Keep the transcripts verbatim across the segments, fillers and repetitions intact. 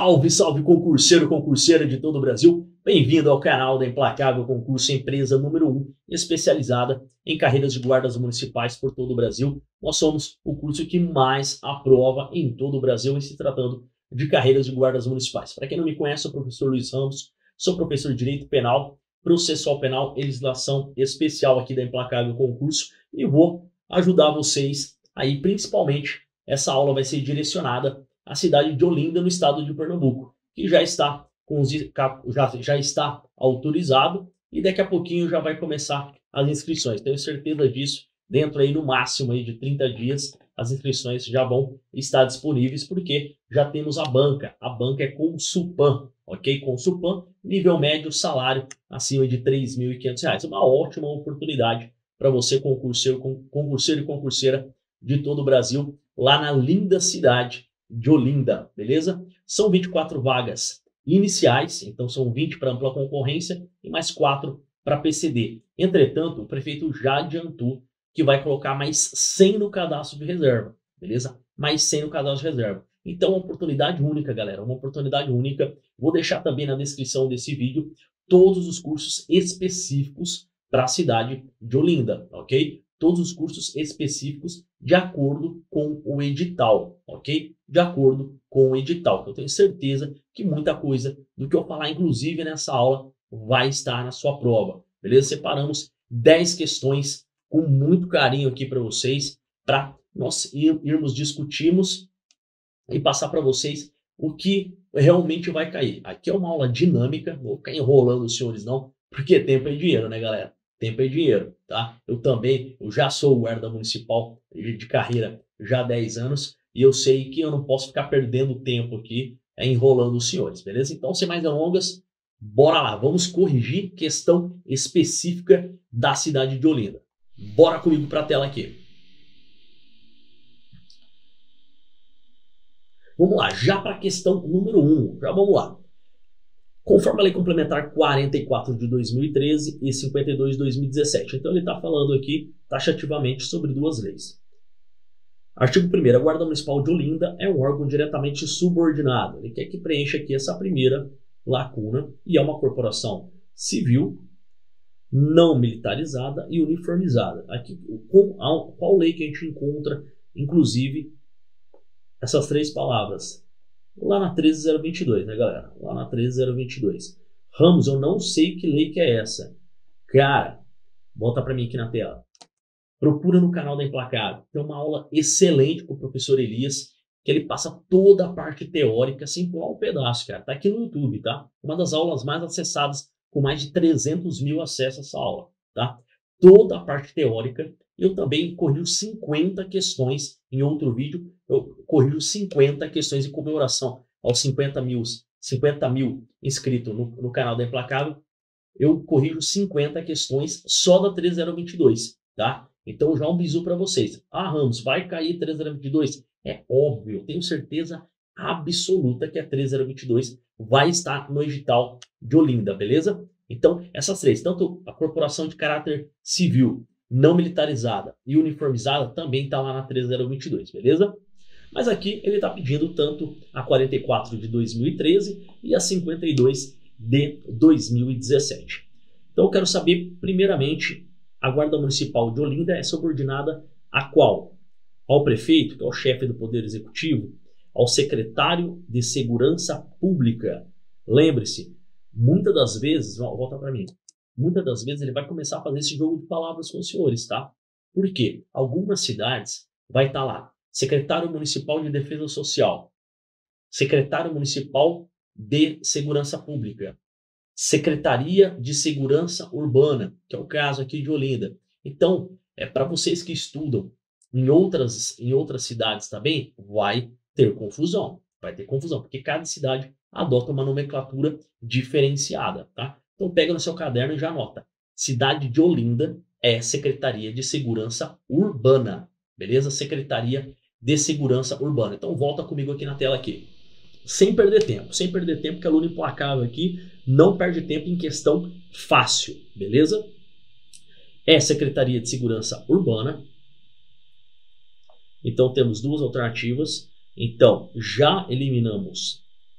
Salve, salve concurseiro, concurseira de todo o Brasil. Bem-vindo ao canal da Implacável Concurso, empresa número um, especializada em carreiras de guardas municipais por todo o Brasil. Nós somos o curso que mais aprova em todo o Brasil em se tratando de carreiras de guardas municipais. Para quem não me conhece, sou o professor Luiz Ramos, sou professor de Direito Penal, Processual Penal e Legislação Especial aqui da Implacável Concurso e vou ajudar vocês aí, principalmente, essa aula vai ser direcionada à cidade de Olinda, no estado de Pernambuco, que já está, com os, já, já está autorizado e daqui a pouquinho já vai começar as inscrições. Tenho certeza disso, dentro aí no máximo aí de trinta dias, as inscrições já vão estar disponíveis, porque já temos a banca. A banca é Consulpan, ok? Consulpan, nível médio, salário acima de três mil e quinhentos reais. Uma ótima oportunidade para você, concurseiro, concurseiro e concurseira de todo o Brasil, lá na linda cidade de Olinda, beleza? São vinte e quatro vagas iniciais, então são vinte para ampla concorrência e mais quatro para P C D. Entretanto, o prefeito já adiantou que vai colocar mais cem no cadastro de reserva, beleza? Mais cem no cadastro de reserva. Então, uma oportunidade única, galera, uma oportunidade única. Vou deixar também na descrição desse vídeo todos os cursos específicos para a cidade de Olinda, ok? Todos os cursos específicos de acordo com o edital, ok? De acordo com o edital. Eu tenho certeza que muita coisa do que eu falar, inclusive nessa aula, vai estar na sua prova, beleza? Separamos dez questões com muito carinho aqui para vocês, para nós ir, irmos discutirmos e passar para vocês o que realmente vai cair. Aqui é uma aula dinâmica, não vou ficar enrolando os senhores não, porque tempo é dinheiro, né, galera? Tempo é dinheiro, tá? Eu também, eu já sou guarda municipal de carreira já há dez anos e eu sei que eu não posso ficar perdendo tempo aqui é, enrolando os senhores, beleza? Então, sem mais delongas, bora lá, vamos corrigir questão específica da cidade de Olinda. Bora comigo para a tela aqui. Vamos lá, já para a questão número um, já vamos lá. Conforme a Lei Complementar quarenta e quatro de dois mil e treze e cinquenta e dois de dois mil e dezessete. Então ele está falando aqui taxativamente sobre duas leis. Artigo primeiro. A Guarda Municipal de Olinda é um órgão diretamente subordinado. Ele quer que preencha aqui essa primeira lacuna e é uma corporação civil, não militarizada e uniformizada. Aqui, qual, qual lei que a gente encontra, inclusive, essas três palavras? Lá na treze mil vinte e dois, né, galera? Lá na treze mil vinte e dois. Ramos, eu não sei que lei que é essa. Cara, bota para mim aqui na tela. Procura no canal da Implacável. Tem uma aula excelente com o professor Elias, que ele passa toda a parte teórica sem pular um pedaço, cara. Tá aqui no YouTube, tá? Uma das aulas mais acessadas, com mais de trezentos mil acessos a essa aula, tá? Toda a parte teórica. Eu também corrijo cinquenta questões em outro vídeo. Eu corrijo cinquenta questões em comemoração aos cinquenta mil, cinquenta mil inscritos no, no canal da Implacável. Eu corrijo cinquenta questões só da treze mil vinte e dois, tá? Então já um bisu para vocês. Ah, Ramos, vai cair treze mil vinte e dois? É óbvio, eu tenho certeza absoluta que a treze mil vinte e dois vai estar no edital de Olinda, beleza? Então, essas três, tanto a corporação de caráter civil, não militarizada e uniformizada, também está lá na treze mil vinte e dois, beleza? Mas aqui ele está pedindo tanto a quarenta e quatro de dois mil e treze e a cinquenta e dois de dois mil e dezessete. Então eu quero saber, primeiramente, a Guarda Municipal de Olinda é subordinada a qual? Ao prefeito, que é o chefe do Poder Executivo, ao secretário de Segurança Pública. Lembre-se, muitas das vezes, volta para mim, muitas das vezes ele vai começar a fazer esse jogo de palavras com os senhores, tá? Por quê? Algumas cidades vai estar lá, secretário municipal de Defesa Social, secretário municipal de Segurança Pública, Secretaria de Segurança Urbana, que é o caso aqui de Olinda. Então, é para vocês que estudam em outras, em outras cidades também, vai ter confusão, vai ter confusão, porque cada cidade adota uma nomenclatura diferenciada, tá? Então pega no seu caderno e já anota. Cidade de Olinda é Secretaria de Segurança Urbana, beleza? Secretaria de Segurança Urbana. Então volta comigo aqui na tela aqui. Sem perder tempo, sem perder tempo, que aluno implacável aqui não perde tempo em questão fácil, beleza? É Secretaria de Segurança Urbana. Então temos duas alternativas. Então já eliminamos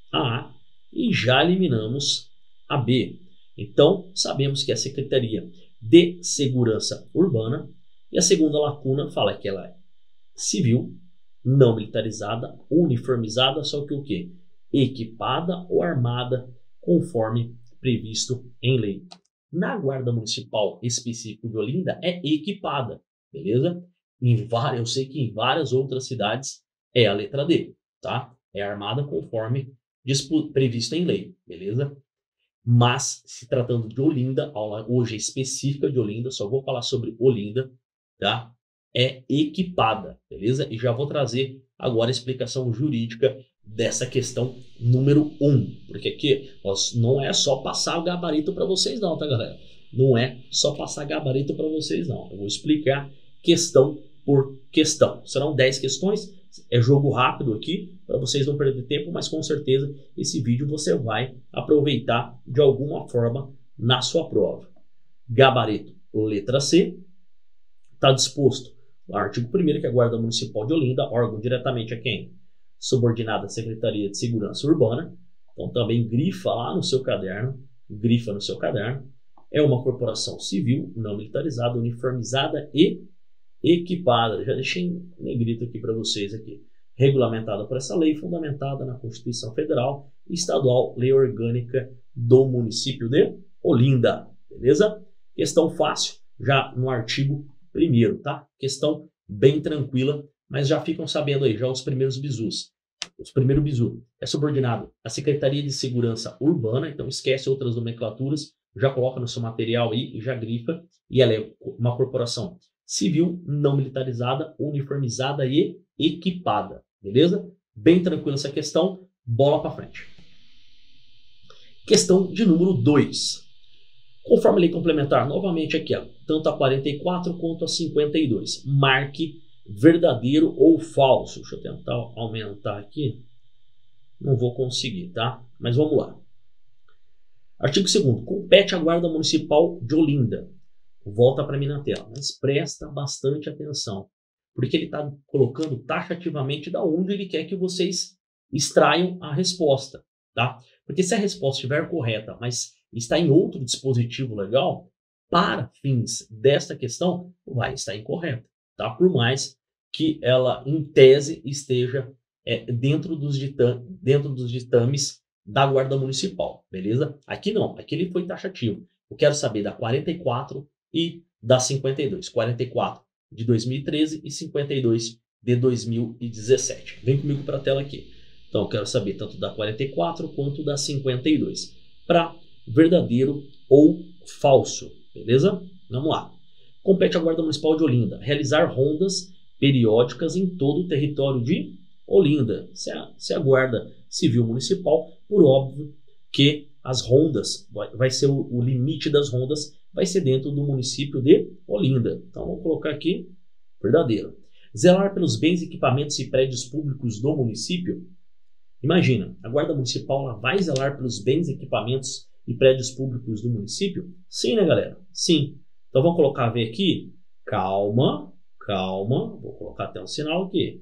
A e já eliminamos a B. Então, sabemos que é a Secretaria de Segurança Urbana, e a segunda lacuna fala que ela é civil, não militarizada, uniformizada, só que o quê? Equipada ou armada, conforme previsto em lei. Na Guarda Municipal específico de Olinda é equipada, beleza? Em várias, eu sei que em várias outras cidades é a letra D, tá? É armada conforme previsto em lei, beleza? Mas, se tratando de Olinda, a aula hoje é específica de Olinda, só vou falar sobre Olinda, tá? É equipada, beleza? E já vou trazer agora a explicação jurídica dessa questão número um, porque aqui nós, não é só passar o gabarito para vocês não, tá, galera? Não é só passar gabarito para vocês não. Eu vou explicar questão por questão. Serão dez questões, é jogo rápido aqui, para vocês não perderem tempo, mas com certeza esse vídeo você vai aproveitar de alguma forma na sua prova. Gabarito, letra C, está disposto no artigo primeiro que a Guarda Municipal de Olinda, órgão diretamente a quem? Subordinada à Secretaria de Segurança Urbana, então também grifa lá no seu caderno, grifa no seu caderno, é uma corporação civil, não militarizada, uniformizada e equipada, já deixei em negrito aqui para vocês aqui, regulamentada por essa lei, fundamentada na Constituição Federal e Estadual, Lei Orgânica do município de Olinda, beleza? Questão fácil, já no artigo primeiro, tá? Questão bem tranquila, mas já ficam sabendo aí, já os primeiros bizus. Os primeiros bizu é subordinado à Secretaria de Segurança Urbana, então esquece outras nomenclaturas, já coloca no seu material aí e já grifa, e ela é uma corporação civil, não militarizada, uniformizada e equipada, beleza? Bem tranquila essa questão, bola para frente. Questão de número dois. Conforme a lei complementar, novamente aqui, ó, tanto a quarenta e quatro quanto a cinquenta e dois, marque verdadeiro ou falso. Deixa eu tentar aumentar aqui. Não vou conseguir, tá? Mas vamos lá. Artigo segundo. Compete à Guarda Municipal de Olinda. Volta para mim na tela, mas presta bastante atenção, porque ele está colocando taxativamente da onde ele quer que vocês extraiam a resposta, tá? Porque se a resposta estiver correta, mas está em outro dispositivo legal, para fins desta questão, vai estar incorreta, tá? Por mais que ela, em tese, esteja é, dentro, dos ditam, dentro dos ditames da Guarda Municipal, beleza? Aqui não, aqui ele foi taxativo. Eu quero saber da quarenta e quatro e da cinquenta e dois. quarenta e quatro de dois mil e treze e cinquenta e dois de dois mil e dezessete. Vem comigo para a tela aqui. Então, eu quero saber tanto da quarenta e quatro quanto da cinquenta e dois. Para verdadeiro ou falso, beleza? Vamos lá. Compete à Guarda Municipal de Olinda realizar rondas periódicas em todo o território de Olinda. Se a, se a Guarda Civil Municipal, por óbvio que as rondas, vai, vai ser o, o limite das rondas, vai ser dentro do município de Olinda. Então, vamos colocar aqui, verdadeiro. Zelar pelos bens, equipamentos e prédios públicos do município. Imagina, a Guarda Municipal ela vai zelar pelos bens, equipamentos e prédios públicos do município? Sim, né, galera? Sim. Então, vamos colocar V aqui. Calma, calma. Vou colocar até um sinal aqui.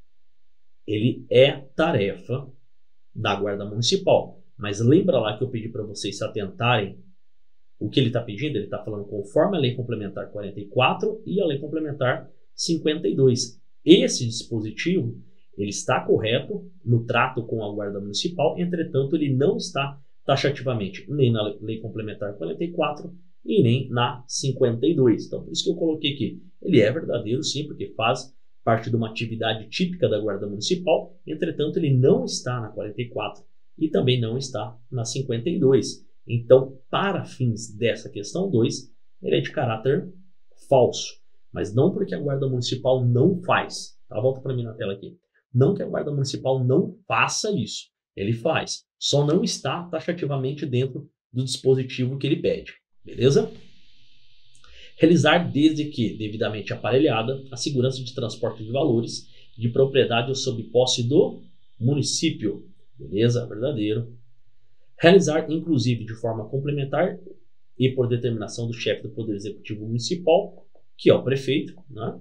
Ele é tarefa da Guarda Municipal. Mas lembra lá que eu pedi para vocês se atentarem o que ele está pedindo? Ele está falando conforme a Lei Complementar quarenta e quatro e a Lei Complementar cinquenta e dois. Esse dispositivo ele está correto no trato com a Guarda Municipal, entretanto, ele não está taxativamente nem na Lei Complementar quarenta e quatro e nem na cinquenta e dois. Então, por isso que eu coloquei aqui. Ele é verdadeiro, sim, porque faz parte de uma atividade típica da Guarda Municipal, entretanto, ele não está na quarenta e quatro e também não está na cinquenta e dois. Então, para fins dessa questão dois, ele é de caráter falso. Mas não porque a Guarda Municipal não faz. Tá? Volta para mim na tela aqui. Não que a Guarda Municipal não faça isso. Ele faz. Só não está taxativamente dentro do dispositivo que ele pede. Beleza? Realizar desde que devidamente aparelhada a segurança de transporte de valores de propriedade ou sob posse do município. Beleza? Verdadeiro. Realizar, inclusive, de forma complementar e por determinação do chefe do Poder Executivo Municipal, que é o prefeito, né?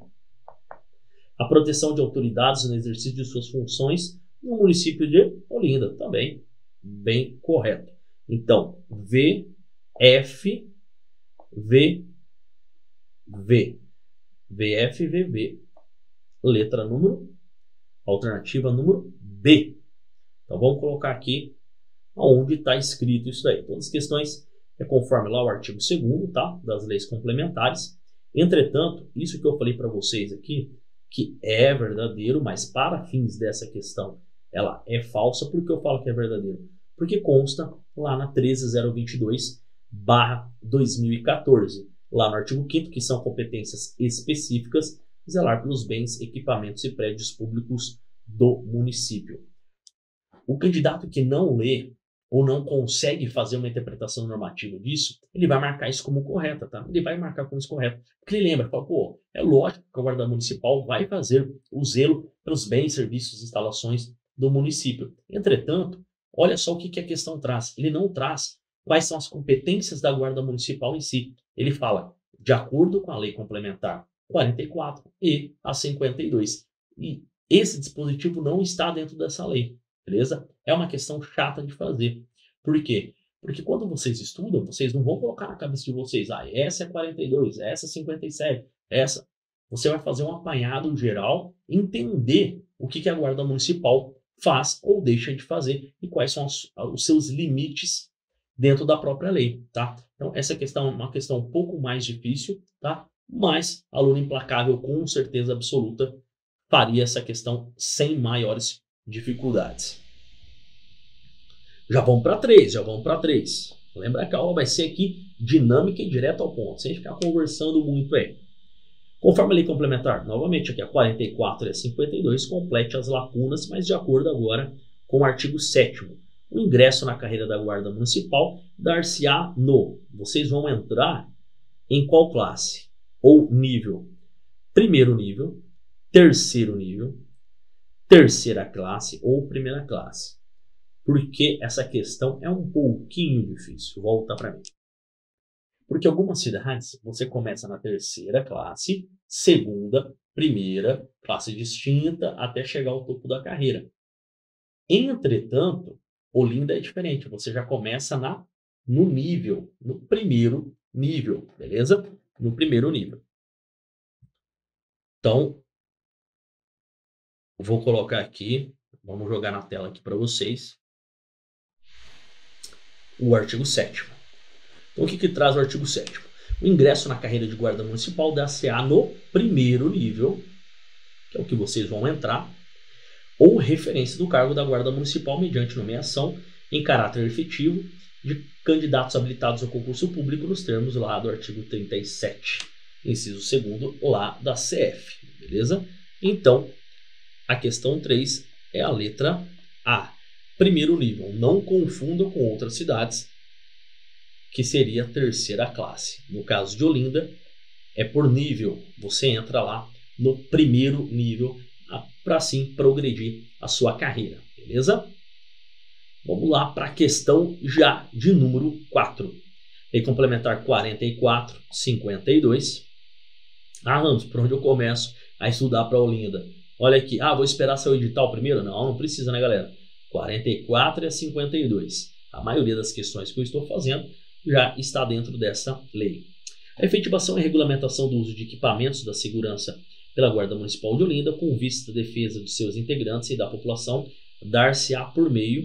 A proteção de autoridades no exercício de suas funções no município de Olinda, também bem correto. Então, V, F, V, V. V, F, V, V. Letra número, alternativa número B. Então, vamos colocar aqui onde está escrito isso daí. Todas as questões é conforme lá o artigo segundo, tá? Das leis complementares. Entretanto, isso que eu falei para vocês aqui, que é verdadeiro, mas para fins dessa questão, ela é falsa. Por que eu falo que é verdadeiro? Porque consta lá na treze mil vinte e dois barra dois mil e quatorze, lá no artigo quinto, que são competências específicas, zelar pelos bens, equipamentos e prédios públicos do município. O candidato que não lê ou não consegue fazer uma interpretação normativa disso, ele vai marcar isso como correta, tá? Ele vai marcar como isso correto. Porque ele lembra, fala, pô, é lógico que a Guarda Municipal vai fazer o zelo pelos bens, serviços e instalações do município. Entretanto, olha só o que, que a questão traz. Ele não traz quais são as competências da Guarda Municipal em si. Ele fala, de acordo com a Lei Complementar quarenta e quatro e a cinquenta e dois. E esse dispositivo não está dentro dessa lei. Beleza? É uma questão chata de fazer. Por quê? Porque quando vocês estudam, vocês não vão colocar na cabeça de vocês, ah, essa é quarenta e dois, essa é cinquenta e sete, essa. Você vai fazer um apanhado geral, entender o que, que a Guarda Municipal faz ou deixa de fazer e quais são os, os seus limites dentro da própria lei, tá? Então, essa questão é uma questão um pouco mais difícil, tá? Mas, aluno implacável, com certeza absoluta, faria essa questão sem maiores dificuldades. Já vamos para três, já vamos para três. Lembra que a aula vai ser aqui dinâmica e direto ao ponto, sem ficar conversando muito aí. Conforme a lei complementar, novamente aqui a quarenta e quatro e a cinquenta e dois, complete as lacunas, mas de acordo agora com o artigo sétimo. O ingresso na carreira da Guarda Municipal dar-se-á no... Vocês vão entrar em qual classe? Ou nível? Primeiro nível, terceiro nível, terceira classe ou primeira classe. Porque essa questão é um pouquinho difícil. Volta para mim. Porque algumas cidades você começa na terceira classe, segunda, primeira, classe distinta, até chegar ao topo da carreira. Entretanto, Olinda é diferente. Você já começa na, no nível, no primeiro nível, beleza? No primeiro nível. Então, vou colocar aqui, vamos jogar na tela aqui para vocês, o artigo sétimo. Então, o que, que traz o artigo sétimo? O ingresso na carreira de guarda municipal dar-se-á no primeiro nível, que é o que vocês vão entrar, ou referência do cargo da guarda municipal mediante nomeação em caráter efetivo de candidatos habilitados ao concurso público nos termos lá do artigo trinta e sete, inciso segundo, lá da C F, beleza? Então, a questão três é a letra A. Primeiro nível, não confunda com outras cidades, que seria a terceira classe. No caso de Olinda, é por nível. Você entra lá no primeiro nível para assim progredir a sua carreira, beleza? Vamos lá para a questão já de número quatro. Lei Complementar quarenta e quatro, cinquenta e dois. Ah, Ramos, por onde eu começo a estudar para Olinda? Olha aqui, ah, vou esperar sair o edital primeiro? Não, não precisa, né, galera? quarenta e quatro e a cinquenta e dois. A maioria das questões que eu estou fazendo já está dentro dessa lei. A efetivação e regulamentação do uso de equipamentos da segurança pela Guarda Municipal de Olinda, com vista à defesa de seus integrantes e da população, dar-se-á por meio,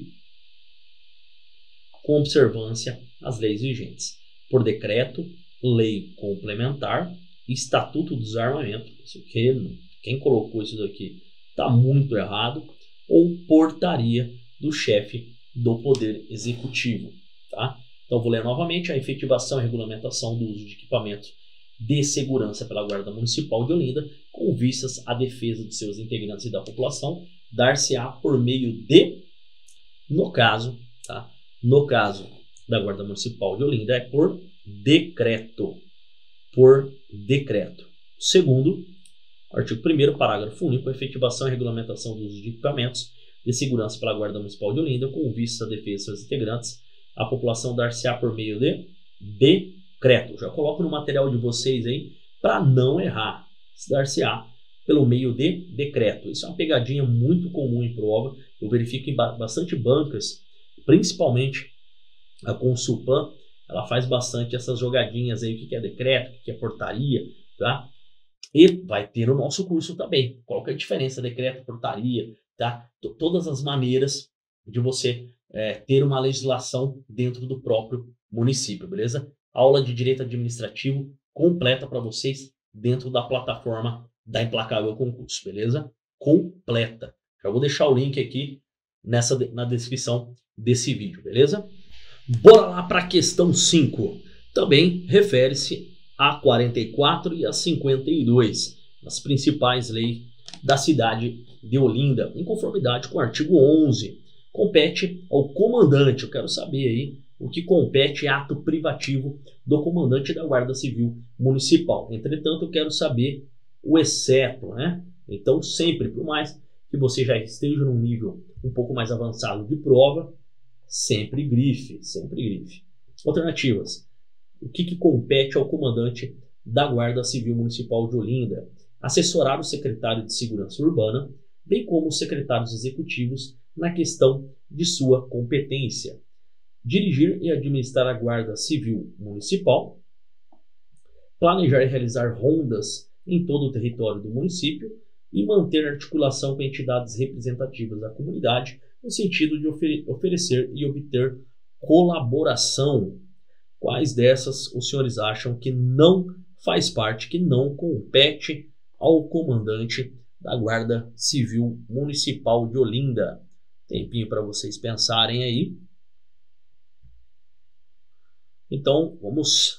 com observância às leis vigentes, por decreto, lei complementar, estatuto do desarmamento, quem colocou isso daqui está muito errado, ou portaria do chefe do Poder Executivo, tá? Então, vou ler novamente: a efetivação e regulamentação do uso de equipamentos de segurança pela Guarda Municipal de Olinda, com vistas à defesa de seus integrantes e da população, dar-se-á por meio de, no caso, tá? No caso da Guarda Municipal de Olinda, é por decreto. Por decreto. Segundo, artigo primeiro, parágrafo único, a efetivação e regulamentação do uso de equipamentos de segurança pela Guarda Municipal de Olinda, com vistas à defesa de seus integrantes, a população dar-se-á por meio de decreto. Já coloco no material de vocês aí para não errar. Dar-se-á pelo meio de decreto. Isso é uma pegadinha muito comum em prova. Eu verifico em bastante bancas Principalmente a Consulpan, ela faz bastante essas jogadinhas aí, o que é decreto, o que é portaria, tá? E vai ter o nosso curso também. Qual que é a diferença? Decreto, portaria, tá? T Todas as maneiras de você é, ter uma legislação dentro do próprio município, beleza? Aula de direito administrativo completa para vocês dentro da plataforma da Implacável Concurso, beleza? Completa. Já vou deixar o link aqui nessa, na descrição desse vídeo, beleza? Bora lá para a questão cinco. Também refere-se a quarenta e quatro e a cinquenta e dois, as principais leis da cidade de Olinda, em conformidade com o artigo onze. Compete ao comandante, eu quero saber aí o que compete ato privativo do comandante da Guarda Civil Municipal. Entretanto, eu quero saber o exceto, né? Então, sempre, por mais que você já esteja num nível um pouco mais avançado de prova, sempre grife, sempre grife. Alternativas. O que, que compete ao comandante da Guarda Civil Municipal de Olinda? Assessorar o secretário de Segurança Urbana, bem como os secretários executivos na questão de sua competência. Dirigir e administrar a Guarda Civil Municipal. Planejar e realizar rondas em todo o território do município e manter articulação com entidades representativas da comunidade no sentido de ofere- oferecer e obter colaboração. Quais dessas os senhores acham que não faz parte, que não compete ao comandante da Guarda Civil Municipal de Olinda? Tempinho para vocês pensarem aí. Então, vamos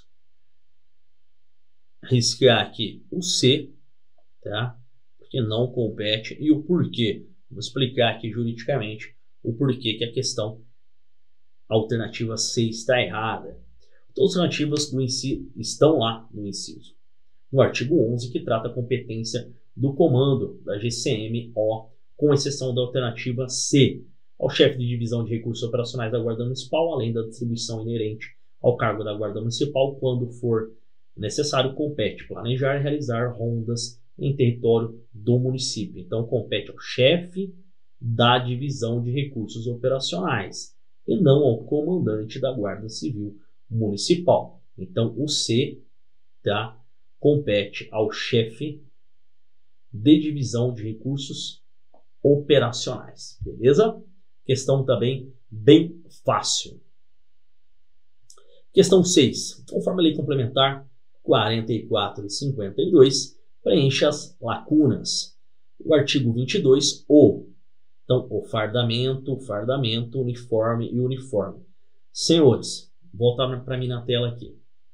riscar aqui o C, tá? Porque não compete, e o porquê. Vou explicar aqui juridicamente o porquê que a questão alternativa C está errada. Todas as alternativas do inciso estão lá no inciso. No artigo onze, que trata a competência do comando da G C M O, com exceção da alternativa C, ao chefe de divisão de recursos operacionais da Guarda Municipal, além da distribuição inerente ao cargo da Guarda Municipal, quando for necessário, compete planejar e realizar rondas em território do município. Então, compete ao chefe da divisão de recursos operacionais e não ao comandante da Guarda Civil Municipal. Então, o C, tá, compete ao chefe de divisão de recursos operacionais. Beleza? Questão também bem fácil. Questão seis. Conforme a lei complementar quarenta e quatro e cinquenta e dois, preenche as lacunas. O artigo vinte e dois, o. Então, o fardamento, fardamento, uniforme e uniforme. Senhores, volta para mim na tela aqui.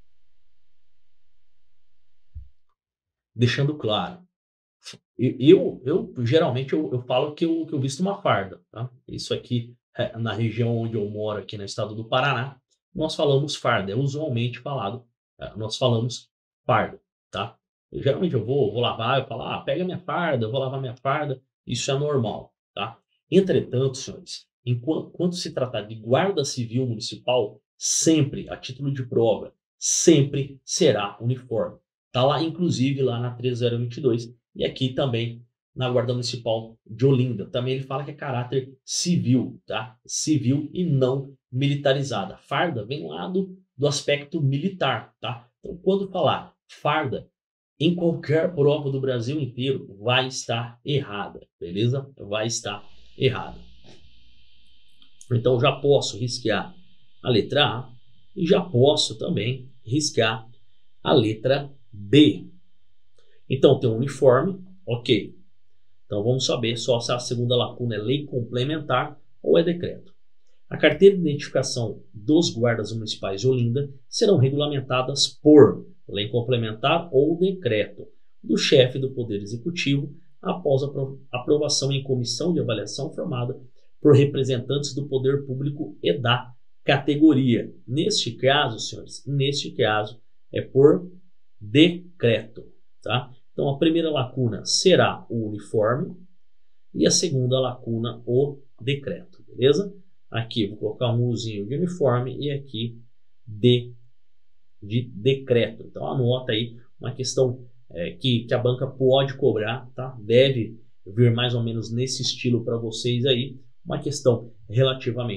Deixando claro. Eu, eu, eu geralmente, eu, eu falo que eu, que eu visto uma farda. Tá? Isso aqui, na região onde eu moro, aqui no estado do Paraná, nós falamos farda. É usualmente falado, nós falamos farda, tá? Eu, geralmente eu vou, vou lavar, eu falo, ah, pega minha farda, eu vou lavar minha farda. Isso é normal, tá? Entretanto, senhores, enquanto, enquanto se tratar de Guarda Civil Municipal, sempre, a título de prova, sempre será uniforme. Tá lá, inclusive, lá na treze zero vinte e dois e aqui também na Guarda Municipal de Olinda. Também ele fala que é caráter civil, tá? Civil e não militarizada. Farda vem lá do, do aspecto militar, tá? Então, quando falar farda, em qualquer prova do Brasil inteiro, vai estar errada, beleza? Vai estar errada. Então, já posso riscar a letra A e já posso também riscar a letra B. Então, tem um uniforme, ok. Então, vamos saber só se a segunda lacuna é lei complementar ou é decreto. A carteira de identificação dos guardas municipais de Olinda serão regulamentadas por lei complementar ou decreto do chefe do Poder Executivo após a aprovação em comissão de avaliação formada por representantes do Poder Público e da categoria. Neste caso, senhores, neste caso é por decreto, tá? Então, a primeira lacuna será o uniforme e a segunda lacuna o decreto, beleza? Aqui eu vou colocar um Uzinho de uniforme e aqui D de decreto. Então, anota aí uma questão é, que, que a banca pode cobrar, tá? Deve vir mais ou menos nesse estilo para vocês aí. Uma questão relativamente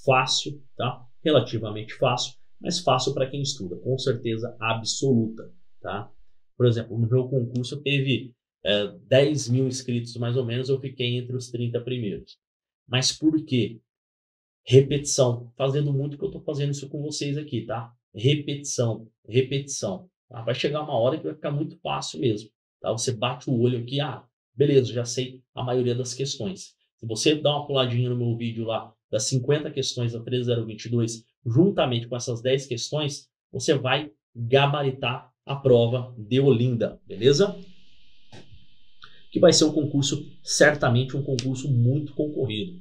fácil, tá? Relativamente fácil, mas fácil para quem estuda, com certeza absoluta, tá? Por exemplo, no meu concurso teve é, dez mil inscritos mais ou menos, eu fiquei entre os trinta primeiros. Mas por quê? Repetição, fazendo muito que eu estou fazendo isso com vocês aqui, tá? Repetição, repetição. Tá? Vai chegar uma hora que vai ficar muito fácil mesmo, tá? Você bate o olho aqui, ah, beleza, já sei a maioria das questões. Se você dá uma puladinha no meu vídeo lá, das cinquenta questões da treze mil vinte e dois, juntamente com essas dez questões, você vai gabaritar a prova de Olinda, beleza? Que vai ser um concurso, certamente um concurso muito concorrido.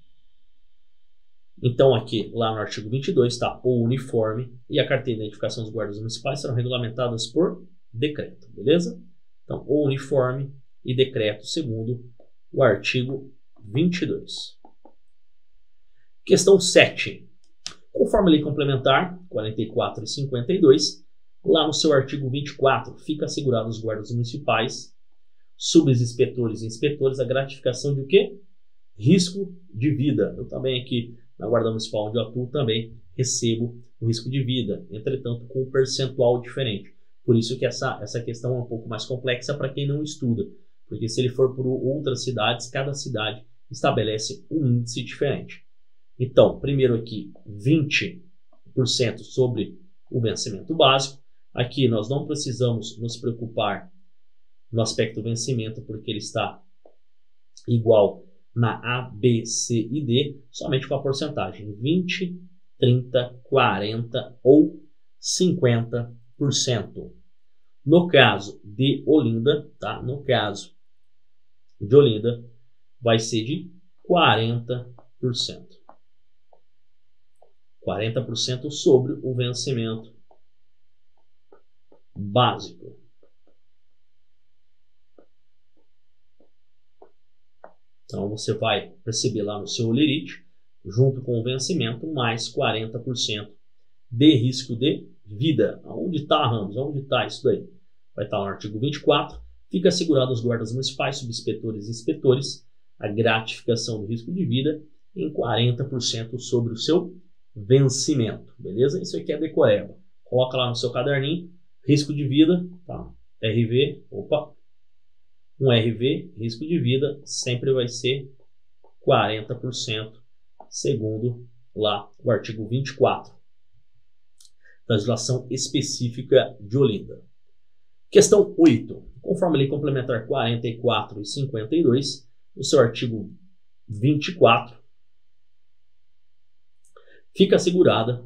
Então aqui, lá no artigo vinte e dois, está o uniforme e a carteira de identificação dos guardas municipais serão regulamentadas por decreto, beleza? Então, o uniforme e decreto segundo o artigo vinte e dois. Questão sete. Conforme a lei complementar quarenta e quatro e cinquenta e dois, lá no seu artigo vinte e quatro, fica assegurado aos guardas municipais, subinspetores e inspetores a gratificação de o quê? Risco de vida. Eu também aqui na Guarda Municipal onde eu atuo também recebo o risco de vida, entretanto com um percentual diferente. Por isso que essa, essa questão é um pouco mais complexa para quem não estuda, porque se ele for por outras cidades, cada cidade estabelece um índice diferente. Então, primeiro aqui, vinte por cento sobre o vencimento básico. Aqui nós não precisamos nos preocupar no aspecto vencimento, porque ele está igual na A, B, C e D, somente com a porcentagem vinte, trinta, quarenta ou cinquenta por cento. No caso de Olinda, tá? No caso de Olinda, vai ser de quarenta por cento. quarenta por cento sobre o vencimento básico. Então, você vai perceber lá no seu olerite, junto com o vencimento, mais quarenta por cento de risco de vida. Onde está, Ramos? Onde está isso daí? Vai estar no artigo vinte e quatro. Fica assegurado aos guardas municipais, subinspetores e inspetores a gratificação do risco de vida em quarenta por cento sobre o seu vencimento. Beleza? Isso aqui é decoreba. Coloca lá no seu caderninho, risco de vida, tá? R V, opa. Um R V, risco de vida, sempre vai ser quarenta por cento, segundo lá o artigo vinte e quatro da legislação específica de Olinda. Questão oito. Conforme a lei complementar quarenta e quatro e cinquenta e dois, no seu artigo vinte e quatro, fica assegurada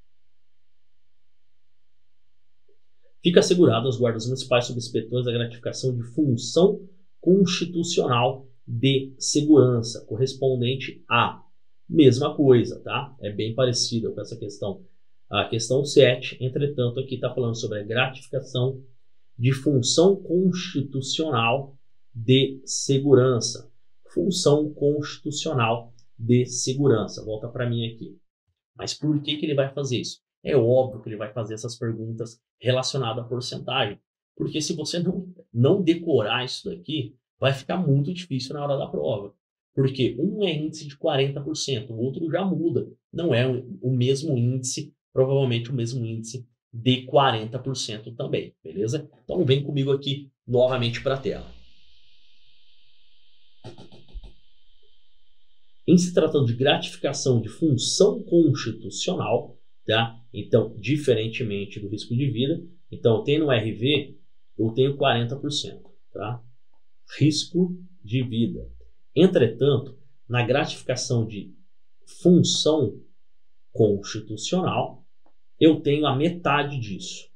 Fica assegurado aos guardas municipais subinspetores a gratificação de função constitucional de segurança, correspondente a mesma coisa, tá? É bem parecida com essa questão. A questão sete, entretanto, aqui está falando sobre a gratificação de função constitucional de segurança. Função constitucional de segurança. Volta para mim aqui. Mas por que que ele vai fazer isso? É óbvio que ele vai fazer essas perguntas relacionadas à porcentagem, porque se você não, não decorar isso daqui, vai ficar muito difícil na hora da prova. Porque um é índice de quarenta por cento, o outro já muda. Não é o mesmo índice, provavelmente o mesmo índice de quarenta por cento também, beleza? Então vem comigo aqui novamente para a tela. Em se tratando de gratificação de função constitucional, tá? Então, diferentemente do risco de vida, então eu tenho no R V, eu tenho quarenta por cento, tá? Risco de vida. Entretanto, na gratificação de função constitucional, eu tenho a metade disso.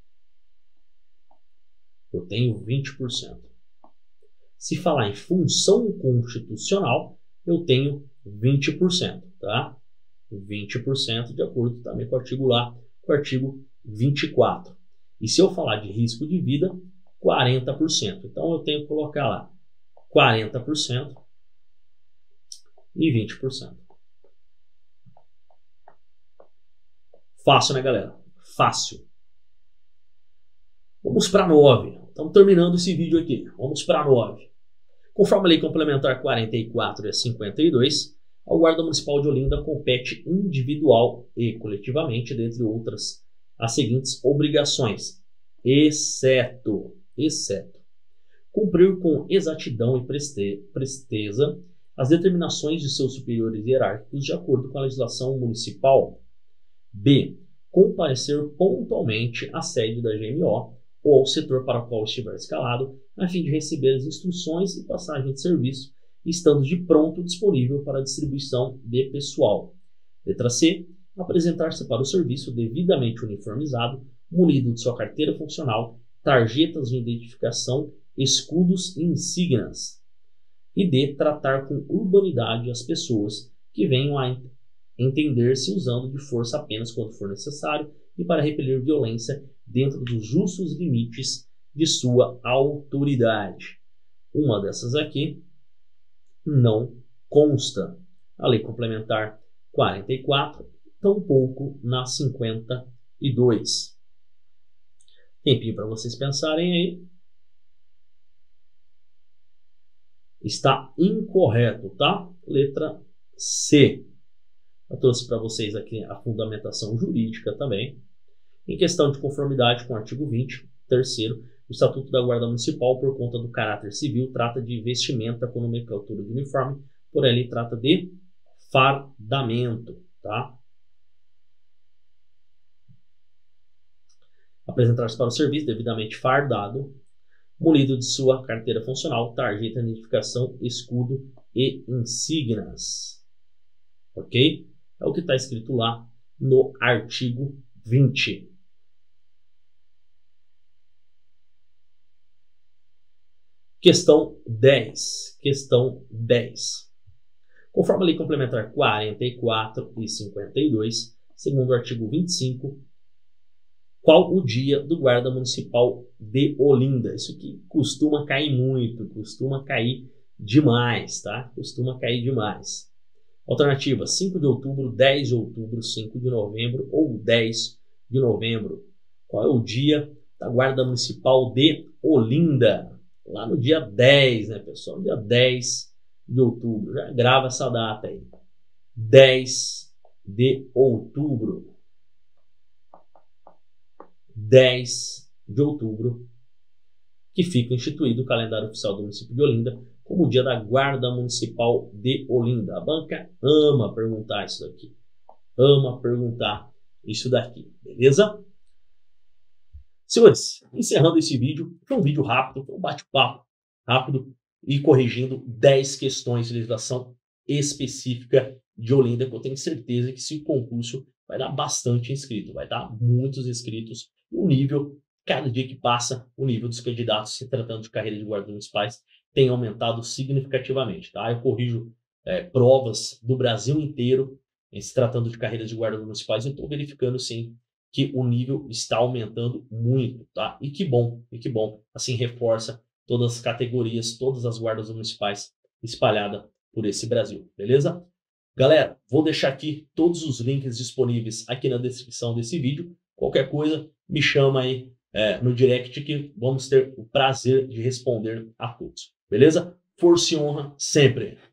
Eu tenho vinte por cento. Se falar em função constitucional, eu tenho vinte por cento, tá? vinte por cento de acordo também com o artigo lá, com o artigo vinte e quatro. E se eu falar de risco de vida, quarenta por cento. Então eu tenho que colocar lá quarenta por cento e vinte por cento. Fácil, né, galera? Fácil. Vamos para nove. Estamos terminando esse vídeo aqui. Vamos para nove. Conforme a lei complementar quarenta e quatro e cinquenta e dois, Ao Guarda Municipal de Olinda compete individual e coletivamente, dentre outras, as seguintes obrigações, exceto, exceto, cumprir com exatidão e preste, presteza as determinações de seus superiores hierárquicos de acordo com a legislação municipal. B. Comparecer pontualmente à sede da G M O ou ao setor para o qual estiver escalado, a fim de receber as instruções e passagem de serviço, estando de pronto disponível para a distribuição de pessoal. Letra C. Apresentar-se para o serviço devidamente uniformizado, munido de sua carteira funcional, tarjetas de identificação, escudos e insígnias. E D. Tratar com urbanidade as pessoas que venham a entender-se usando de força apenas quando for necessário e para repelir violência dentro dos justos limites de sua autoridade. Uma dessas aqui não consta. A Lei Complementar quarenta e quatro, tampouco na cinquenta e dois. Tempinho para vocês pensarem aí. Está incorreto, tá? Letra C. Eu trouxe para vocês aqui a fundamentação jurídica também. Em questão de conformidade com o artigo vinte, terceiro, o Estatuto da Guarda Municipal, por conta do caráter civil, trata de vestimenta com nomenclatura de uniforme, porém ele trata de fardamento, tá? Apresentar-se para o serviço devidamente fardado, munido de sua carteira funcional, tarjeta de identificação, escudo e insígnias. Ok? É o que está escrito lá no artigo vinte. Questão dez. Questão dez. Conforme a Lei Complementar quarenta e quatro e cinquenta e dois, segundo o artigo vinte e cinco, qual o dia do Guarda Municipal de Olinda? Isso aqui costuma cair muito, costuma cair demais, tá? Costuma cair demais. Alternativa: cinco de outubro, dez de outubro, cinco de novembro ou dez de novembro. Qual é o dia da Guarda Municipal de Olinda? Lá no dia dez, né, pessoal? Dia dez de outubro. Já grava essa data aí. dez de outubro. dez de outubro, que fica instituído o calendário oficial do município de Olinda como o dia da Guarda Municipal de Olinda. A banca ama perguntar isso daqui. Ama perguntar isso daqui. Beleza? Senhores, encerrando esse vídeo, foi um vídeo rápido, foi um bate-papo rápido e corrigindo dez questões de legislação específica de Olinda, que eu tenho certeza que esse concurso vai dar bastante inscrito, vai dar muitos inscritos. O nível, cada dia que passa, o nível dos candidatos se tratando de carreira de guardas municipais tem aumentado significativamente, tá? Eu corrijo é, provas do Brasil inteiro em se tratando de carreiras de guardas municipais e estou verificando, sim, que o nível está aumentando muito, tá? E que bom, e que bom. Assim reforça todas as categorias, todas as guardas municipais espalhadas por esse Brasil, beleza? Galera, vou deixar aqui todos os links disponíveis aqui na descrição desse vídeo. Qualquer coisa, me chama aí é, no direct que vamos ter o prazer de responder a todos. Beleza? Força e honra sempre!